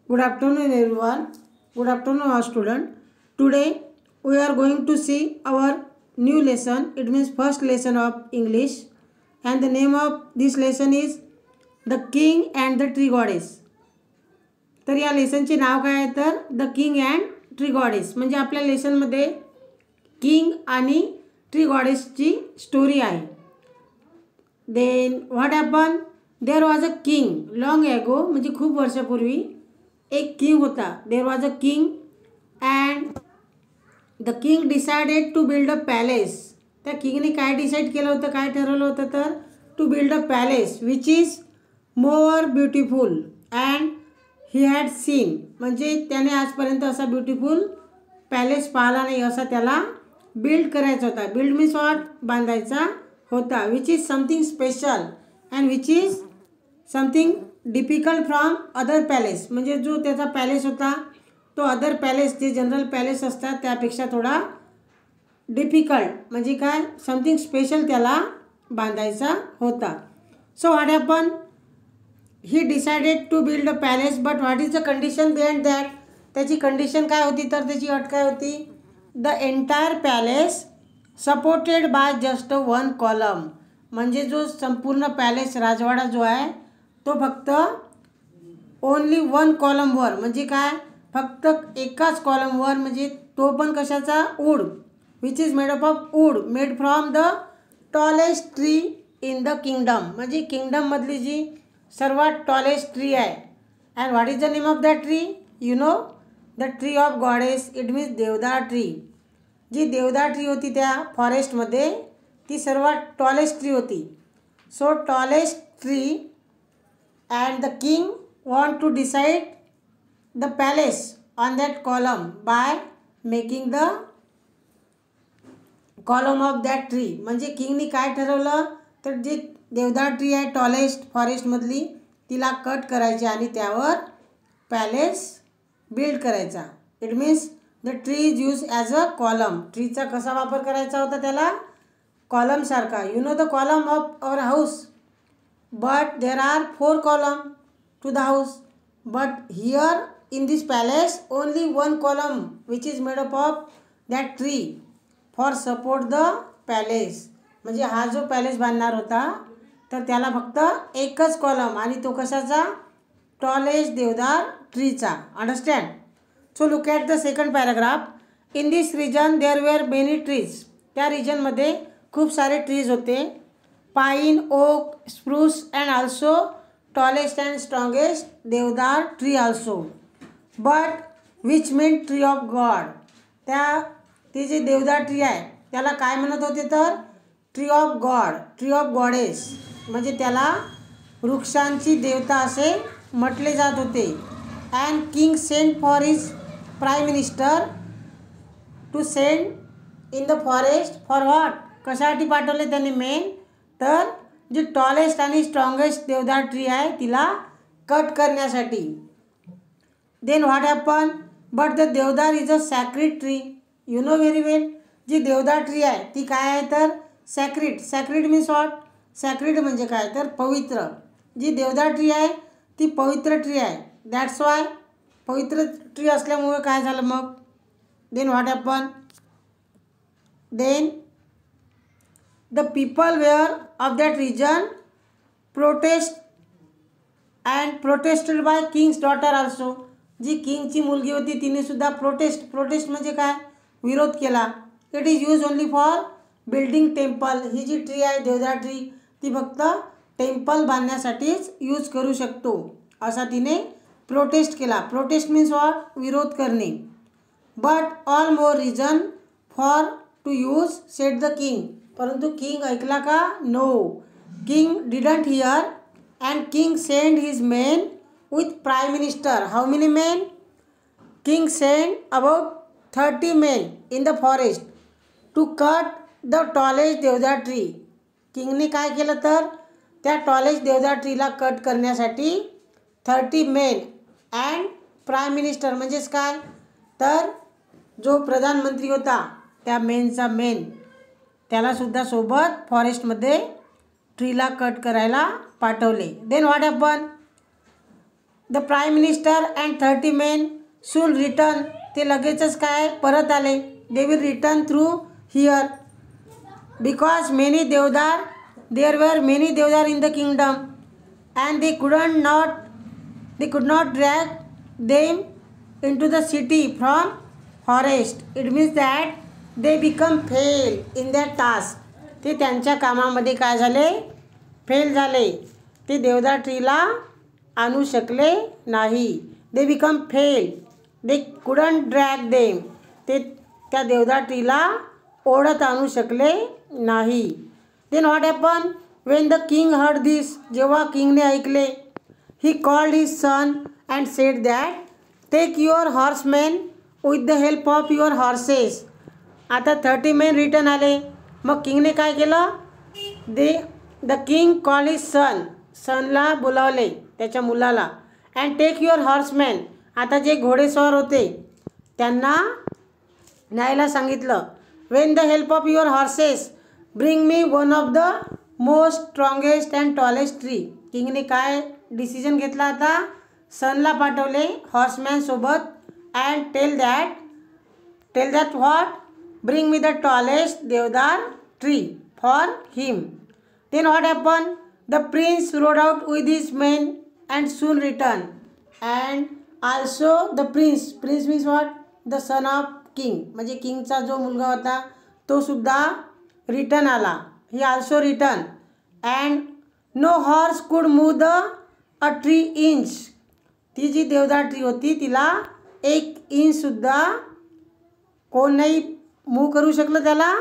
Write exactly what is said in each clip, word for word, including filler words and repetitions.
Good afternoon everyone. Good afternoon our student. Today we are going to see our new lesson. It means first lesson of English, and the name of this lesson is The King and the Tree Goddess. तर या लेसनचे नाव काय आहे तर the king and tree goddess. म्हणजे आपल्या लेसनमध्ये king आणि tree गॉडेसची स्टोरी आहे. Then what happen, there was a king long ago, म्हणजे खूप वर्षापूर्वी एक किंग होता. There was a king and the king decided to build a palace. त्या किंगने काय डिसाईड केलं होतं, काय ठरवलं होतं तर to build a palace which is more beautiful and he had seen. म्हणजे त्याने आजपर्यंत असा ब्युटिफुल पॅलेस पाहिला नाही, असा त्याला बिल्ड करायचा होता. बिल्ड मीन्स वॉट, बांधायचा होता. Which is something special and which is something difficult from other palace. म्हणजे जो त्याचा पॅलेस होता तो अदर पॅलेस जे जनरल पॅलेस असतात त्यापेक्षा थोडा डिफिकल्ट, म्हणजे काय समथिंग स्पेशल त्याला बांधायचा होता. So what happen, he decided to build a palace but what is the condition behind that. त्याची कंडिशन काय होती तर त्याची अट काय होती, the entire palace supported by just one column. म्हणजे जो संपूर्ण पॅलेस राजवाडा जो आहे तो फक्त ओनली वन कॉलमवर, म्हणजे काय फक्त एकाच कॉलमवर, म्हणजे तो पण कशाचा, wood, which is made up of wood made from the tallest tree in the kingdom. म्हणजे किंगडममधली जी सर्वात टॉलेस्ट ट्री आहे. And what is the name of that tree, you know, the tree of goddess. It means deodar tree. जी deodar tree होती त्या फॉरेस्टमध्ये ती सर्वात टॉलेस्ट ट्री होती. So tallest tree and the king want to decide the palace on that column by making the column of that tree. म्हणजे किंगनी काय ठरवलं तर जी देवदार ट्री आहे टॉलेस्ट फॉरेस्टमधली तिला कट करायची आणि त्यावर पॅलेस बिल्ड करायचा. It means the tree is use as a column. ट्रीचा कसा वापर करायचा होता त्याला, कॉलमसारखा. You know the column of our house, but there are four column to the house, but here in this palace only one column which is made up of that tree for support the palace. म्हणजे हा जो palace बांधणार होता तर त्याला फक्त एकच column, आणि तो कशाचा, टॉलेस्ट देवदार ट्रीचा. Understand. So look at the second paragraph. In this region there were many trees. त्या रिजनमध्ये खूप सारे ट्रीज होते. Pine, oak, spruce and also tallest and strongest deodar tree also. But which mean tree of god. त्या ती जी deodar tree आहे त्याला काय म्हणत होते तर tree of god, tree of goddess. म्हणजे त्याला वृक्षांची देवता असे म्हटले जात होते. And king sent for his prime minister to send in the forest for what. कशासाठी पाठवले त्यांनी मेन तर जी टॉलेस्ट आणि स्ट्रॉंगेस्ट देवदार ट्री आहे तिला कट करण्यासाठी. Then what happen, but the deodar is a sacred tree. You know very well. जी देवदार ट्री आहे ती काय आहे तर सॅक्रिड. सॅक्रिड मीन्स व्हॉट, सॅक्रिड म्हणजे काय तर पवित्र. जी देवदार ट्री आहे ती पवित्र ट्री आहे. दॅट्स वाय पवित्र ट्री असल्यामुळे काय झालं मग. Then what happen, then the people were of that region protest and protested by king's daughter also. जी किंगची मुलगी होती तिने सुद्धा प्रोटेस्ट, प्रोटेस्ट म्हणजे काय विरोध केला. It is use only for building temple. ही जी ट्री आहे देवदार ट्री ती फक्त टेम्पल बांधण्यासाठीच यूज करू शकतो असा तिने प्रोटेस्ट केला. प्रोटेस्ट मीन्स वॉट, विरोध करणे. But all more reason for to use set the king. परंतु किंग ऐकला का, no. King didn't hear and king send his men with prime minister. How many men, king send about thirty men in the forest to cut the tallest deodar tree. किंगने काय केलं तर त्या tallest deodar ट्रीला cut करण्यासाठी thirty men and prime minister म्हणजेच काय तर जो प्रधानमंत्री होता त्या मेनचा मेन त्यालासुद्धा सोबत फॉरेस्टमध्ये ट्रीला कट करायला पाठवले. Then what happen, the prime minister and thirty men soon return. ते लगेचच काय परत आले. They will return through here because many deodar there were many deodar in the kingdom and they couldn't not they could not drag them into the city from forest. It means that they become fail in that task. ते त्यांच्या कामामध्ये काय झाले, fail झाले. ते देवदार ट्रीला आणू शकले नाही. They become fail. They couldn't drag them. ते त्या देवदार ट्रीला ओढत आणू शकले नाही. Then what happen when the king heard this. जेव्हा किंगने ऐकले, he called his son and said that take your horsemen with the help of your horses. आता थर्टी मेन रिटर्न आले. मग किंगने काय केलं, they the king call his son. सनला बोलावले, त्याच्या मुलाला. And take your horseman. आता जे घोडेस्वार होते त्यांना न्यायला सांगितलं. When the help of your horses bring me one of the most strongest and tallest tree. किंगने काय डिसिजन घेतला, आता सनला पाठवले हॉर्समॅनसोबत. And tell that tell that what bring me the tallest deodar tree for him. Then what happen the prince rode out with his men and soon return. And also the prince prince means what the son of king. म्हणजे किंगचा जो मुलगा होता तो सुद्धा return आला. He also return. And no horse could move the a tree inch. ती जी deodar tree होती तिला एक इंचसुद्धा कोण नाही मूव करू शकलं त्याला.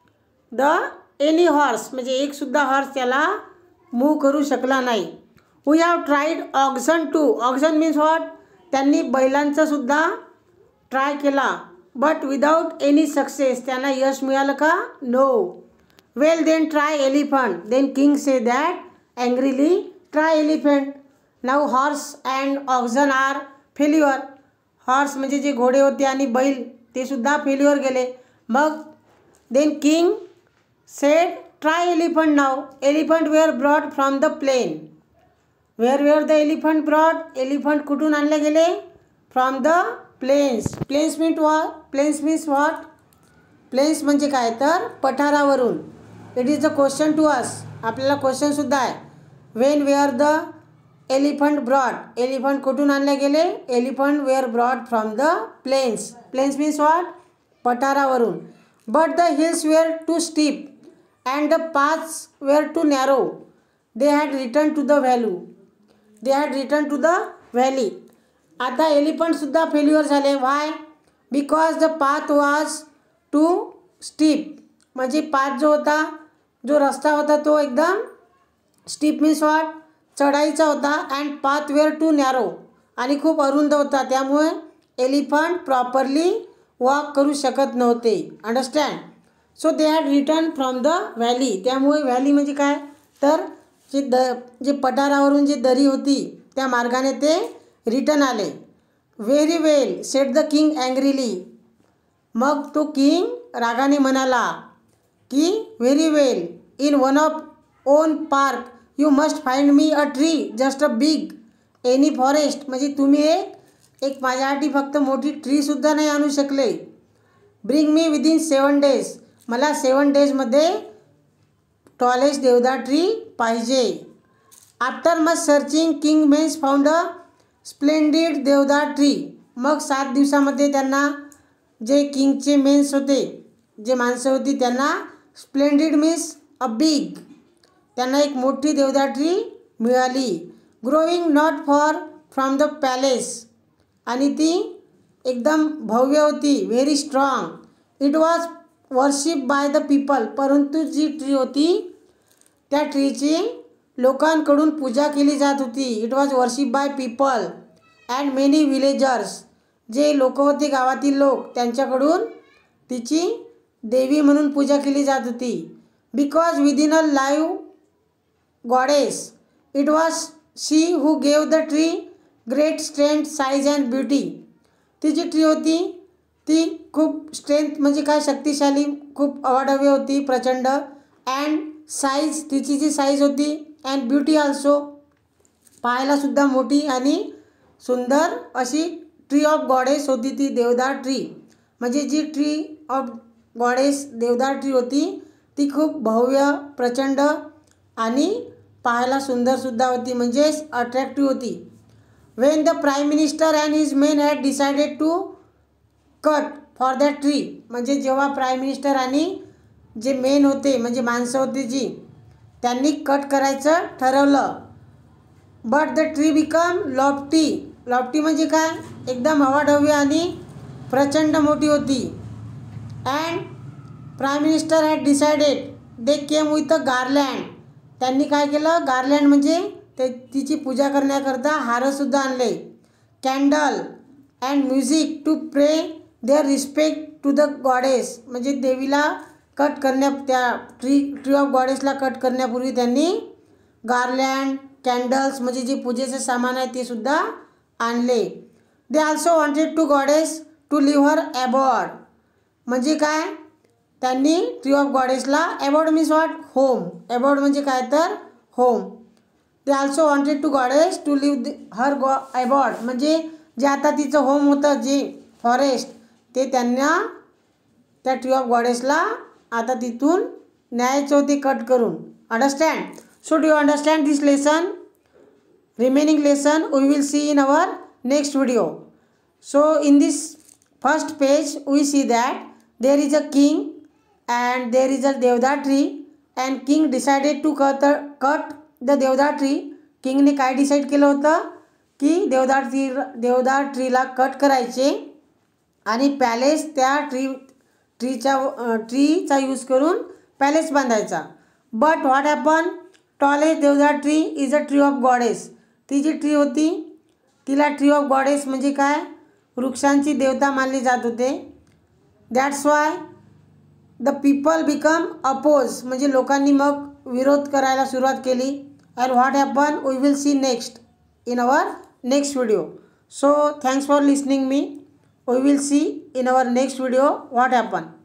द एनी हॉर्स म्हणजे एकसुद्धा हॉर्स त्याला मूव करू शकला नाही. We have tried oxen too. Oxen means what त्यांनी बैलांचा सुद्धा ट्राय केला. But without any success. त्यांना यश मिळालं का, no. Well then try elephant. Then king say that angrily try elephant. Now horse and oxen are failure. Horse म्हणजे जे घोडे होते आणि बैल ते सुद्धा फेल्युअर गेले. मग then king said try elephant now. Elephant were brought from the plain. Where where the elephant brought. Elephant कुठून आणले गेले, from the plains. Plains means what plains means what plains म्हणजे काय तर पठारावरून. It is a question to us. आपल्याला क्वेश्चनसुद्धा आहे. When were the elephant brought. Elephant कुठून आणले गेले, elephant were brought from the plains. Plains means what पठारावरून. But the hills wear too steep and the paths were too narrow. They had return to the value. They had return to the valley. आता एलिफंटसुद्धा failure झाले. Why because the path was too steep. म्हणजे path जो होता, जो रस्ता होता तो एकदम स्टीप मीन्स व्हॉट चढाईचा होता. And path were too narrow आणि खूप अरुंद होता. त्यामुळे एलिफंट प्रॉपरली वॉक करू शकत नव्हते. Understand. So they had return from the valley. त्यामुळे व्हॅली म्हणजे काय तर जे द जे पठारावरून जी दरी होती त्या मार्गाने ते रिटर्न आले. Very well said the king angrily. मग तो किंग रागाने म्हणाला की very well in one of own park you must find me a tree just a big any forest. म्हणजे तुम्ही एक एक माझ्यासाठी फक्त मोठी ट्रीसुद्धा नाही आणू शकले. Bring me within seven days. मला सेवन डेजमध्ये टॉलेस्ट देवदार ट्री पाहिजे. After much searching king men's found a splendid deodar tree. मग सात दिवसामध्ये त्यांना जे किंगचे मेन्स होते, जे माणसं होती त्यांना स्प्लेंडिड मीन्स अ बिग. त्यांना एक मोठी देवदार ट्री मिळाली. Growing not far from the palace. आणि ती एकदम भव्य होती. Very strong. It was worship by the people. परंतु जी ट्री होती त्या ट्रीची लोकांकडून पूजा केली जात होती. It was worship by people and many villagers. जे लोक होते गावातील लोक त्यांच्याकडून तिची देवी म्हणून पूजा केली जात होती. Because within a live goddess it was she who gave the tree great strength size and beauty. ती जी ट्री होती ती खूप स्ट्रेंथ म्हणजे काय शक्तिशाली, खूप अवाढव्य होती, प्रचंड. अँड साईज तिची जी साईज होती अँड ब्युटी ऑल्सो पाहायलासुद्धा मोठी आणि सुंदर अशी ट्री ऑफ गॉडेस होती ती देवदार ट्री. म्हणजे जी tree of goddess deodar tree होती ती खूप भव्य, प्रचंड आणि पाहायला सुंदरसुद्धा होती, म्हणजेच अट्रॅक्टिव्ह होती. When the prime minister and his men had decided to cut for that tree. म्हणजे जेव्हा प्राईम मिनिस्टर आणि जे मेन होते म्हणजे माणसं होती जी, त्यांनी कट करायचं ठरवलं. But the tree become lofty. Lofty म्हणजे काय, एकदम हवाढव्य आणि प्रचंड मोठी होती. And prime minister had decided they came with a garland. त्यांनी काय केलं, गार्लँड म्हणजे ते तिची पूजा करण्याकरता हारसुद्धा आणले. Candle and music to pray their respect to the goddess. म्हणजे देवीला कट करण्या त्या ट्री ट्री ऑफ गॉडेसला कट करण्यापूर्वी त्यांनी गार्लँड, कॅन्डल्स म्हणजे जे पूजेचे सामान आहे ते सुद्धा आणले. They also wanted to goddess to leave her abode. म्हणजे काय, त्यांनी ट्री ऑफ गॉडेसला abode means what, home. Abode म्हणजे काय तर home. They also wanted to goddess to leave her गॉ अबॉर्ड. म्हणजे जे आता तिचं होम होतं जे फॉरेस्ट, ते त्यांना त्या ट्री ऑफ गॉडेसला आता तिथून न्यायचं होते कट करून. Understand. So do you understand this lesson? Remaining lesson we will see in our next video. So in this first page we see that there is a king and there is a deodar tree and king decided to cut the, cut the deodar tree. king ने काय decide केलं होतं की देवदार tree देवदार ट्रीला cut करायचे आणि पॅलेस त्या ट्री ट्रीचा ट्रीचा यूज करून पॅलेस बांधायचा. But what happen, tallest deodar tree is a tree of goddess. ती जी ट्री होती तिला ट्री ऑफ गॉडेस म्हणजे काय, वृक्षांची देवता मानली जात होते. That's why the people become oppose. म्हणजे लोकांनी मग विरोध करायला सुरुवात केली. And what happen we will see next in our next video. So thanks for listening me. We will see in our next video what happen.